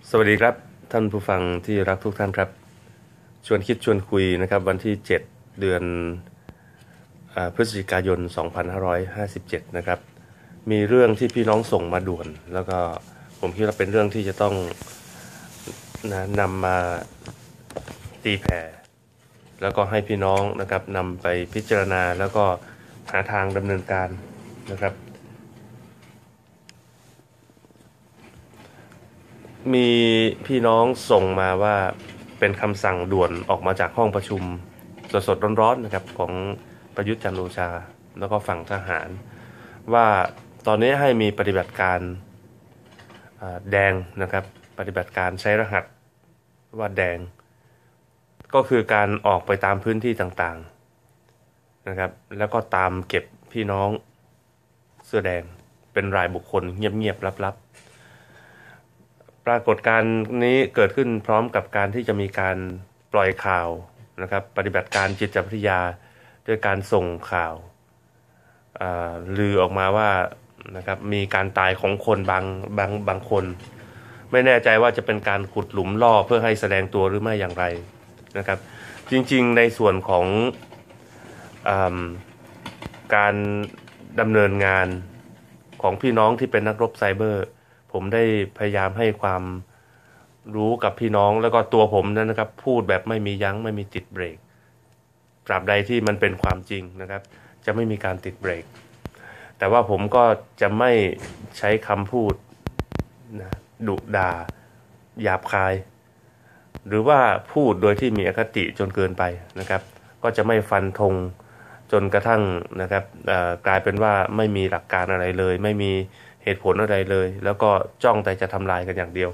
สวัสดีครับท่านผู้ฟังที่รักทุกท่านครับชวนคิดชวนคุยนะครับวันที่7เดือนพฤศจิกายน2557นะครับมีเรื่องที่พี่น้องส่งมาด่วนแล้วก็ผมคิดว่าเป็นเรื่องที่จะต้องนำมาตีแผ่แล้วก็ให้พี่น้องนะครับนำไปพิจารณาแล้วก็หาทางดำเนินการนะครับมีพี่น้องส่งมาว่าเป็นคำสั่งด่วนออกมาจากห้องประชุมสดๆร้อนๆนะครับของประยุทธ์จันทร์โอชาแล้วก็ฝั่งทหารว่าตอนนี้ให้มีปฏิบัติการแดงนะครับปฏิบัติการใช้รหัสว่าแดงก็คือการออกไปตามพื้นที่ต่างๆนะครับแล้วก็ตามเก็บพี่น้องเสื้อแดงเป็นรายบุคคลเงียบๆลับๆปรากฏการณ์นี้เกิดขึ้นพร้อมกับการที่จะมีการปล่อยข่าวนะครับปฏิบัติการจิตวิทยาด้วยการส่งข่าวลือออกมาว่านะครับมีการตายของคนบางคนไม่แน่ใจว่าจะเป็นการขุดหลุมล่อเพื่อให้แสดงตัวหรือไม่อย่างไรนะครับจริงๆในส่วนของการดำเนินงานของพี่น้องที่เป็นนักรบไซเบอร์ผมได้พยายามให้ความรู้กับพี่น้องแล้วก็ตัวผมนั้นนะครับพูดแบบไม่มียั้งไม่มีติดเบรกตราบใดที่มันเป็นความจริงนะครับจะไม่มีการติดเบรกแต่ว่าผมก็จะไม่ใช้คำพูดนะดุด่าหยาบคายหรือว่าพูดโดยที่มีอคติจนเกินไปนะครับก็จะไม่ฟันธงจนกระทั่งนะครับกลายเป็นว่าไม่มีหลักการอะไรเลยไม่มีเหตุผลอะไรเลยแล้วก็จ้องแต่จะทำลายกันอย่างเดียว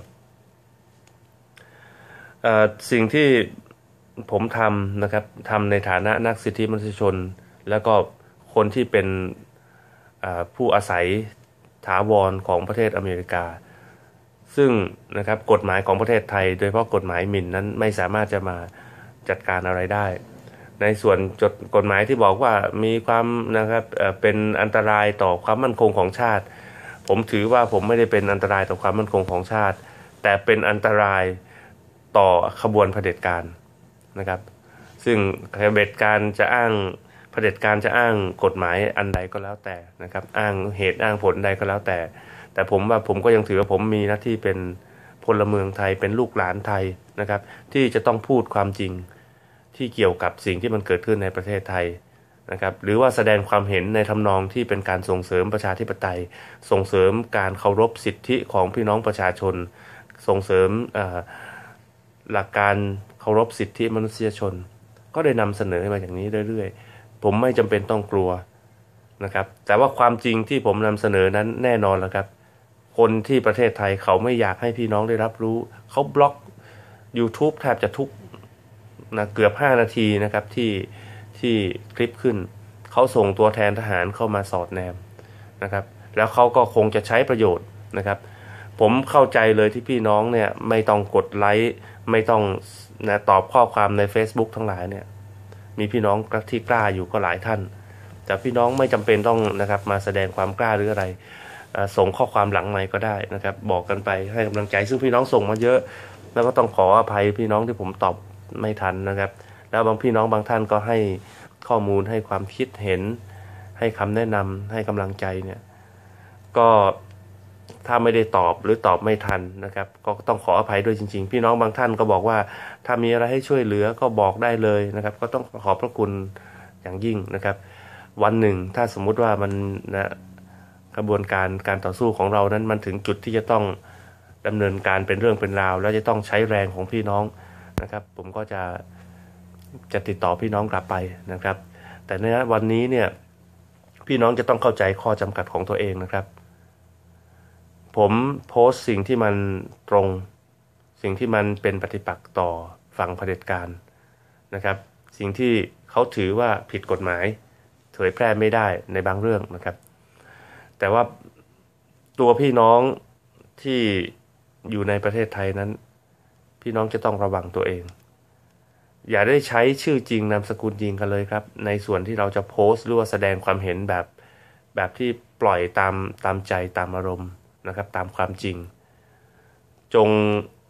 สิ่งที่ผมทำนะครับทำในฐานะนักสิทธิมนุษยชนแล้วก็คนที่เป็นผู้อาศัยถาวรของประเทศอเมริกาซึ่งนะครับกฎหมายของประเทศไทยโดยเฉพาะกฎหมายหมิ่นนั้นไม่สามารถจะมาจัดการอะไรได้ในส่วนกฎหมายที่บอกว่ามีความนะครับเป็นอันตรายต่อความมั่นคงของชาติผมถือว่าผมไม่ได้เป็นอันตรายต่อความมั่นคงของชาติแต่เป็นอันตรายต่อขบวนเผด็จการนะครับซึ่งเผด็จการจะอ้างเผด็จการจะอ้างกฎหมายอันใดก็แล้วแต่นะครับอ้างเหตุอ้างผลใดก็แล้วแต่ผมว่าผมก็ยังถือว่าผมมีหน้าที่เป็นพลเมืองไทยเป็นลูกหลานไทยนะครับที่จะต้องพูดความจริงที่เกี่ยวกับสิ่งที่มันเกิดขึ้นในประเทศไทยนะครับหรือว่าแสดงความเห็นในทำนองที่เป็นการส่งเสริมประชาธิปไตยส่งเสริมการเคารพสิทธิของพี่น้องประชาชนส่งเสริมหลักการเคารพสิทธิมนุษยชนก็ได้นำเสนอมาอย่างนี้เรื่อยๆผมไม่จำเป็นต้องกลัวนะครับแต่ว่าความจริงที่ผมนำเสนอนั้นแน่นอนแล้วครับคนที่ประเทศไทยเขาไม่อยากให้พี่น้องได้รับรู้เขาบล็อก YouTube แทบจะทุกนะเกือบ5นาทีนะครับที่คลิปขึ้นเขาส่งตัวแทนทหารเข้ามาสอดแนมนะครับแล้วเขาก็คงจะใช้ประโยชน์นะครับผมเข้าใจเลยที่พี่น้องเนี่ยไม่ต้องกดไลค์ไม่ต้องนะตอบข้อความใน Facebook ทั้งหลายเนี่ยมีพี่น้องที่กล้าอยู่ก็หลายท่านแต่พี่น้องไม่จำเป็นต้องนะครับมาแสดงความกล้าหรืออะไรส่งข้อความหลังไมค์ก็ได้นะครับบอกกันไปให้กำลังใจซึ่งพี่น้องส่งมาเยอะแล้วก็ต้องขออภัยพี่น้องที่ผมตอบไม่ทันนะครับแล้วบางพี่น้องบางท่านก็ให้ข้อมูลให้ความคิดเห็นให้คำแนะนำให้กำลังใจเนี่ยก็ถ้าไม่ได้ตอบหรือตอบไม่ทันนะครับก็ต้องขออภัยด้วยจริงๆพี่น้องบางท่านก็บอกว่าถ้ามีอะไรให้ช่วยเหลือก็บอกได้เลยนะครับก็ต้องขอบพระคุณอย่างยิ่งนะครับวันหนึ่งถ้าสมมุติว่ามันนะกระบวนการต่อสู้ของเรานั้นมันถึงจุดที่จะต้องดำเนินการเป็นเรื่องเป็นราวแล้วจะต้องใช้แรงของพี่น้องนะครับผมก็จะติดต่อพี่น้องกลับไปนะครับแต่ในวันนี้เนี่ยพี่น้องจะต้องเข้าใจข้อจำกัดของตัวเองนะครับผมโพสต์สิ่งที่มันตรงสิ่งที่มันเป็นปฏิปักษ์ต่อฝั่งเผด็จการนะครับสิ่งที่เขาถือว่าผิดกฎหมายเผยแพร่ไม่ได้ในบางเรื่องนะครับแต่ว่าตัวพี่น้องที่อยู่ในประเทศไทยนั้นพี่น้องจะต้องระวังตัวเองอย่าได้ใช้ชื่อจริงนามสกุลจริงกันเลยครับในส่วนที่เราจะโพสต์หรือว่าแสดงความเห็นแบบที่ปล่อยตามใจตามอารมณ์นะครับตามความจริงจง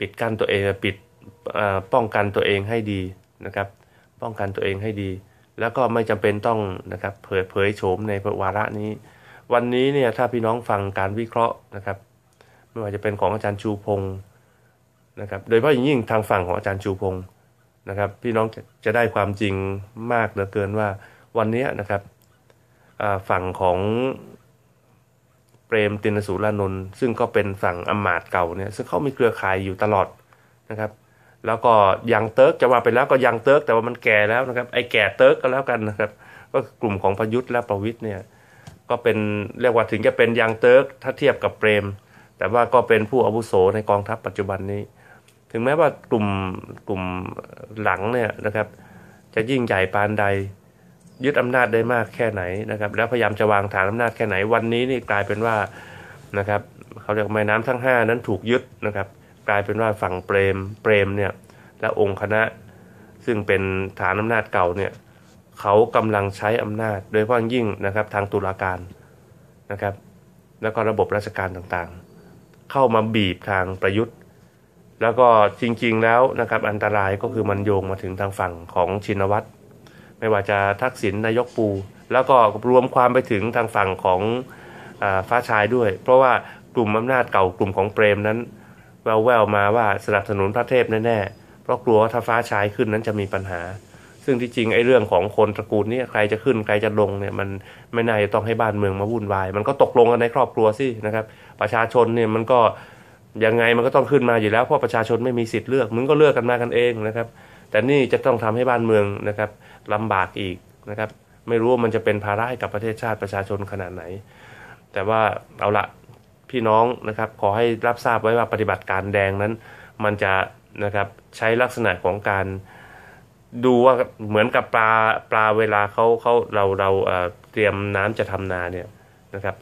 ปิดกั้นตัวเองป้องกันตัวเองให้ดีนะครับป้องกันตัวเองให้ดี แล้วก็ไม่จำเป็นต้องนะครับเผยโฉมในวาระนี้วันนี้เนี่ยถ้าพี่น้องฟังการวิเคราะห์นะครับไม่ว่าจะเป็นของอาจารย์ชูพงศ์นะครับโดยเฉพาะอย่างยิ่งทางฝั่งของอาจารย์ชูพงศ์นะครับพี่น้องจะได้ความจริงมากเหลือเกินว่าวันนี้นะครับฝั่งของเปรมตินสูรานนท์ซึ่งก็เป็นฝั่งอำมาตย์เก่าเนี่ยซึ่งเขามีเครือข่ายอยู่ตลอดนะครับแล้วก็ยังเติร์กจะว่าไปแล้วก็ยังเติร์กแต่ว่ามันแก่แล้วนะครับไอ้แก่เติร์กก็แล้วกันนะครับก็กลุ่มของประยุทธ์และประวิตรเนี่ยก็เป็นเรียกว่าถึงจะเป็นยังเติร์กถ้าเทียบกับเปรมแต่ว่าก็เป็นผู้อาวุโสในกองทัพปัจจุบันนี้ถึงแม้ว่ากลุ่มหลังเนี่ยนะครับจะยิ่งใหญ่ปานใดยึดอำนาจได้มากแค่ไหนนะครับแล้วพยายามจะวางฐานอำนาจแค่ไหนวันนี้นี่กลายเป็นว่านะครับเขาเรียกแม่น้ำทั้ง5นั้นถูกยึดนะครับกลายเป็นว่าฝั่งเปรมเนี่ยและองค์คณะซึ่งเป็นฐานอำนาจเก่าเนี่ยเขากำลังใช้อำนาจโดยเฉพาะยิ่งนะครับทางตุลาการนะครับแล้วก็ระบบราชการต่างๆเข้ามาบีบทางประยุทธ์แล้วก็จริงๆแล้วนะครับอันตรายก็คือมันโยงมาถึงทางฝั่งของชินวัตรไม่ว่าจะทักษิณนายกปูแล้วก็รวมความไปถึงทางฝั่งของฟ้าชายด้วยเพราะว่ากลุ่มอำนาจเก่ากลุ่มของเปรมนั้นแววมาว่าสนับสนุนพระเทพแน่ๆเพราะกลัวว่าถ้าฟ้าชายขึ้นนั้นจะมีปัญหาซึ่งที่จริงไอ้เรื่องของคนตระกูลนี้ใครจะขึ้นใครจะลงเนี่ยมันไม่น่าจะต้องให้บ้านเมืองมาวุ่นวายมันก็ตกลงกันในครอบครัวสินะครับประชาชนเนี่ยมันก็ยังไงมันก็ต้องขึ้นมาอยู่แล้วเพราะประชาชนไม่มีสิทธิ์เลือกมึงก็เลือกกันมากันเองนะครับแต่นี่จะต้องทำให้บ้านเมืองนะครับลำบากอีกนะครับไม่รู้ว่ามันจะเป็นภาระให้กับประเทศชาติประชาชนขนาดไหนแต่ว่าเอาละพี่น้องนะครับขอให้รับทราบไว้ว่าปฏิบัติการแดงนั้นมันจะนะครับใช้ลักษณะของการดูว่าเหมือนกับปลาเวลาเราเตรียมน้ำจะทำนาเนี่ยนะครับ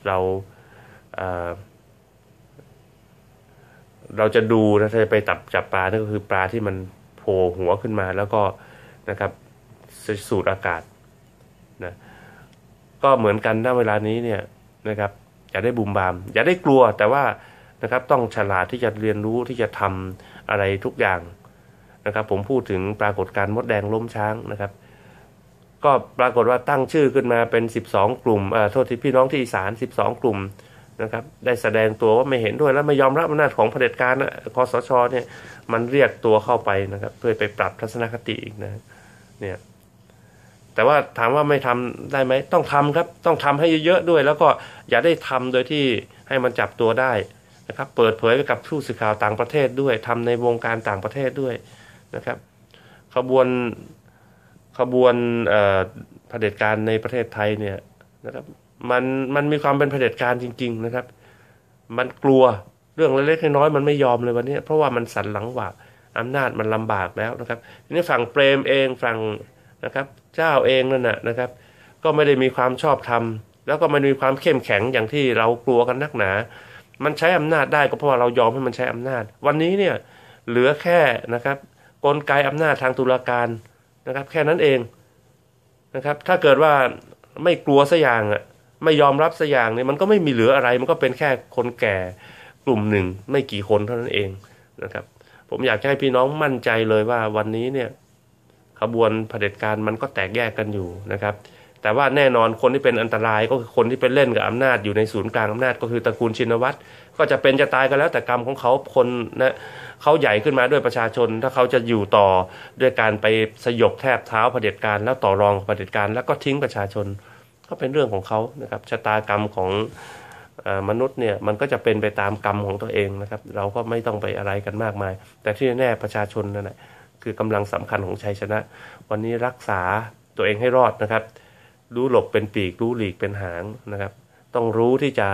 เราจะดูนะจะไปจับปลานั่นก็คือปลาที่มันโผล่หัวขึ้นมาแล้วก็นะครับสูดอากาศนะก็เหมือนกันณเวลานี้เนี่ยนะครับอย่าได้บุมบามอย่าได้กลัวแต่ว่านะครับต้องฉลาดที่จะเรียนรู้ที่จะทำอะไรทุกอย่างนะครับผมพูดถึงปรากฏการณ์มดแดงล้มช้างนะครับก็ปรากฏว่าตั้งชื่อขึ้นมาเป็น12กลุ่มโทษทีพี่น้องที่อีสาน12กลุ่มนะครับได้แสดงตัวว่าไม่เห็นด้วยและไม่ยอมรับอำนาจของเผด็จการคสชเนี่ยมันเรียกตัวเข้าไปนะครับเพื่อไปปรับทัศนคติอีกนะเนี่ยแต่ว่าถามว่าไม่ทำได้ไหมต้องทำครับต้องทำให้เยอะๆด้วยแล้วก็อย่าได้ทำโดยที่ให้มันจับตัวได้นะครับเปิดเผยไปกับผู้สื่อข่าวต่างประเทศด้วยทำในวงการต่างประเทศด้วยนะครับขบวนเผด็จการในประเทศไทยเนี่ยนะครับมันมีความเป็นเผด็จการจริงๆนะครับมันกลัวเรื่องเล็กๆน้อยๆมันไม่ยอมเลยวันนี้เพราะว่ามันสั่นหลังหวาอำนาจมันลำบากแล้วนะครับทีนี้ฝั่งเปรมเองฝั่งนะครับเจ้าเองนั่นนะครับก็ไม่ได้มีความชอบธรรมแล้วก็ไม่มีความเข้มแข็งอย่างที่เรากลัวกันนักหนามันใช้อำนาจได้ก็เพราะว่าเรายอมให้มันใช้อำนาจวันนี้เนี่ยเหลือแค่นะครับกลไกอำนาจทางตุลาการนะครับแค่นั้นเองนะครับถ้าเกิดว่าไม่กลัวสักอย่างไม่ยอมรับสักอย่างเนี่ยมันก็ไม่มีเหลืออะไรมันก็เป็นแค่คนแก่กลุ่มหนึ่งไม่กี่คนเท่านั้นเองนะครับผมอยากให้พี่น้องมั่นใจเลยว่าวันนี้เนี่ยขบวนเผด็จการมันก็แตกแยกกันอยู่นะครับแต่ว่าแน่นอนคนที่เป็นอันตรายก็คือคนที่ไปเล่นกับอำนาจอยู่ในศูนย์กลางอำนาจก็คือตระกูลชินวัตรก็จะเป็นจะตายกันแล้วแต่กรรมของเขาคนนะเขาใหญ่ขึ้นมาด้วยประชาชนถ้าเขาจะอยู่ต่อด้วยการไปสยบแทบเท้าเผด็จการแล้วต่อรองเผด็จการแล้วก็ทิ้งประชาชนก็เป็นเรื่องของเขานะครับชะตากรรมของมนุษย์เนี่ยมันก็จะเป็นไปตามกรรมของตัวเองนะครับเราก็ไม่ต้องไปอะไรกันมากมายแต่ที่แน่ประชาชนนั่นแหละคือกำลังสำคัญของชัยชนะวันนี้รักษาตัวเองให้รอดนะครับรู้หลบเป็นปีกรู้หลีกเป็นหางนะครับต้องรู้ที่จะ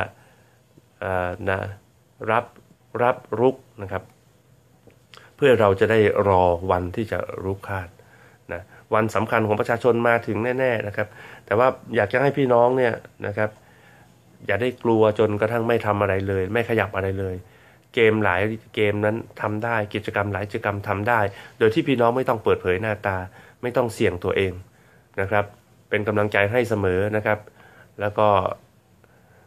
รับรุกนะครับเพื่อเราจะได้รอวันที่จะรุกคาดนะวันสำคัญของประชาชนมาถึงแน่ๆนะครับแต่ว่าอยากจะให้พี่น้องเนี่ยนะครับอย่าได้กลัวจนกระทั่งไม่ทำอะไรเลยไม่ขยับอะไรเลยเกมหลายเกมนั้นทำได้กิจกรรมหลายกิจกรรมทำได้โดยที่พี่น้องไม่ต้องเปิดเผยหน้าตาไม่ต้องเสี่ยงตัวเองนะครับเป็นกำลังใจให้เสมอนะครับแล้วก็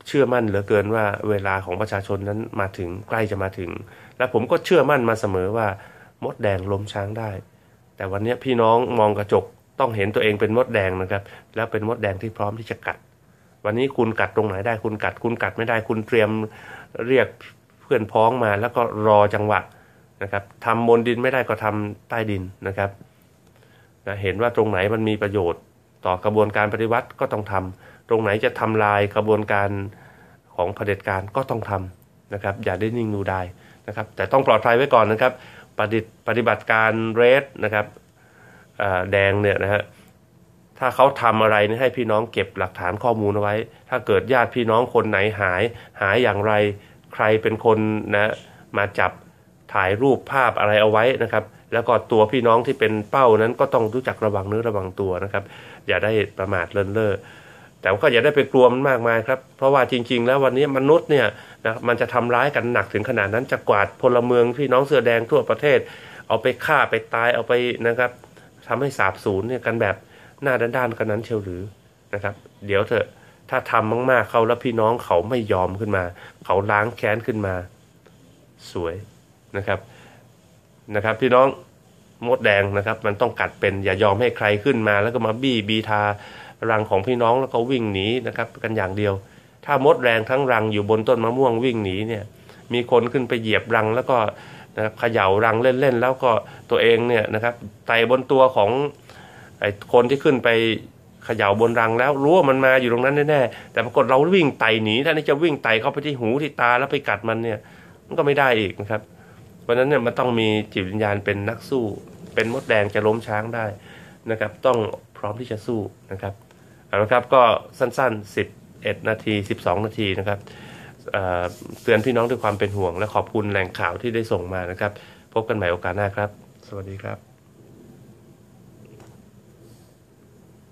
เชื่อมั่นเหลือเกินว่าเวลาของประชาชนนั้นมาถึงใกล้จะมาถึงและผมก็เชื่อมั่นมาเสมอว่ามดแดงล้มช้างได้แต่วันนี้พี่น้องมองกระจกต้องเห็นตัวเองเป็นมดแดงนะครับแล้วเป็นมดแดงที่พร้อมที่จะกัดวันนี้คุณกัดตรงไหนได้คุณกัดไม่ได้คุณเตรียมเรียกเพื่อนพ้องมาแล้วก็รอจังหวะนะครับทำบนดินไม่ได้ก็ทำใต้ดินนะครับเห็นว่าตรงไหนมันมีประโยชน์ต่อกระบวนการปฏิวัติก็ต้องทำตรงไหนจะทำลายกระบวนการของเผด็จการก็ต้องทำนะครับอย่าได้นิ่งดูได้นะครับแต่ต้องปลอดภัยไว้ก่อนนะครับปฏิบัติการเรดนะครับแดงเนี่ยนะฮะถ้าเขาทำอะไรนี่ให้พี่น้องเก็บหลักฐานข้อมูลเอาไว้ถ้าเกิดญาติพี่น้องคนไหนหายอย่างไรใครเป็นคนนะมาจับถ่ายรูปภาพอะไรเอาไว้นะครับแล้วก็ตัวพี่น้องที่เป็นเป้านั้นก็ต้องรู้จักระวังเนื้อระวังตัวนะครับอย่าได้ประมาทเลินเล่อแต่ก็อย่าได้ไปกลัวมันมากมายครับเพราะว่าจริงๆแล้ววันนี้มนุษย์เนี่ยนะมันจะทำร้ายกันหนักถึงขนาดนั้นจะกวาดพลเมืองพี่น้องเสื้อแดงทั่วประเทศเอาไปฆ่าไปตายเอาไปนะครับทำให้สาบสูญเนี่ยกันแบบหน้าด้านๆกันนั้นเชียวหรือนะครับเดี๋ยวเถอะถ้าทำมากๆเขาแล้วพี่น้องเขาไม่ยอมขึ้นมาเขาล้างแค้นขึ้นมาสวยนะครับพี่น้องมดแดงนะครับมันต้องกัดเป็นอย่ายอมให้ใครขึ้นมาแล้วก็มาบีทารังของพี่น้องแล้วก็วิ่งหนีนะครับกันอย่างเดียวถ้ามดแรงทั้งรังอยู่บนต้นมะม่วงวิ่งหนีเนี่ยมีคนขึ้นไปเหยียบรังแล้วก็นะครับเขย่ารังเล่นๆแล้วก็ตัวเองเนี่ยนะครับไต่บนตัวของไอ้คนที่ขึ้นไปเขย่าบนรังแล้วรู้ว่ามันมาอยู่ตรงนั้นแน่ๆแต่ปรากฏเราวิ่งไต่หนีถ้านี่จะวิ่งไต่เข้าไปที่หูที่ตาแล้วไปกัดมันเนี่ยมันก็ไม่ได้อีกนะครับเพราะนั้นเนี่ยมันต้องมีจิตวิญญาณเป็นนักสู้เป็นมดแดงจะล้มช้างได้นะครับต้องพร้อมที่จะสู้นะครับเอาละครับก็สั้นๆ11 นาที12 นาทีนะครับเตือนพี่น้องด้วยความเป็นห่วงและขอบคุณแหล่งข่าวที่ได้ส่งมานะครับพบกันใหม่โอกาสหน้าครับสวัสดีครับ